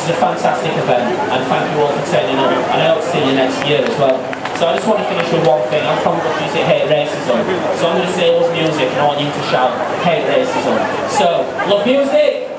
a fantastic event, and thank you all for turning up, and I hope to see you next year as well. So I just want to finish with one thing. I'm from Good Music, Hate Racism. So I'm going to say all music, and I want you to shout, hate racism. So, love music!